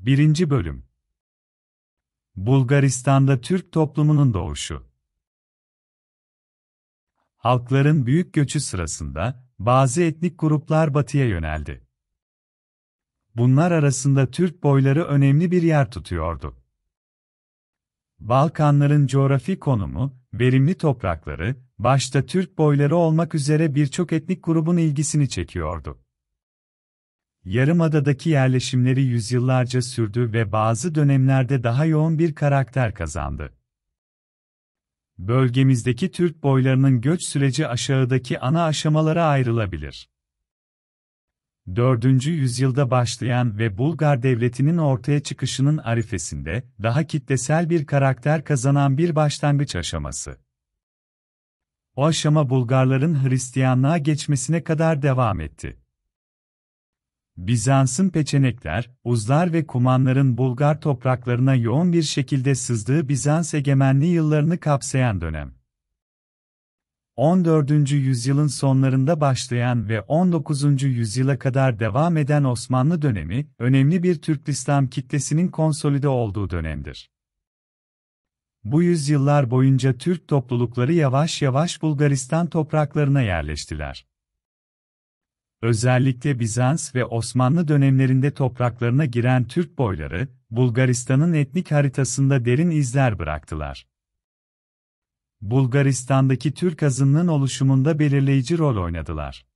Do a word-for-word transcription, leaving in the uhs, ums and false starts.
Birinci Bölüm Bulgaristan'da Türk toplumunun doğuşu. Halkların büyük göçü sırasında, bazı etnik gruplar batıya yöneldi. Bunlar arasında Türk boyları önemli bir yer tutuyordu. Balkanların coğrafi konumu, verimli toprakları, başta Türk boyları olmak üzere birçok etnik grubun ilgisini çekiyordu. Yarımada'daki yerleşimleri yüzyıllarca sürdü ve bazı dönemlerde daha yoğun bir karakter kazandı. Bölgemizdeki Türk boylarının göç süreci aşağıdaki ana aşamalara ayrılabilir. dördüncü yüzyılda başlayan ve Bulgar Devleti'nin ortaya çıkışının arifesinde, daha kitlesel bir karakter kazanan bir başlangıç aşaması. O aşama Bulgarların Hristiyanlığa geçmesine kadar devam etti. Bizans'ın Peçenekler, Uzlar ve Kumanların Bulgar topraklarına yoğun bir şekilde sızdığı Bizans egemenliği yıllarını kapsayan dönem. on dördüncü yüzyılın sonlarında başlayan ve on dokuzuncu yüzyıla kadar devam eden Osmanlı dönemi, önemli bir Türk İslam kitlesinin konsolide olduğu dönemdir. Bu yüzyıllar boyunca Türk toplulukları yavaş yavaş Bulgaristan topraklarına yerleştiler. Özellikle Bizans ve Osmanlı dönemlerinde topraklarına giren Türk boyları, Bulgaristan'ın etnik haritasında derin izler bıraktılar. Bulgaristan'daki Türk azınlığın oluşumunda belirleyici rol oynadılar.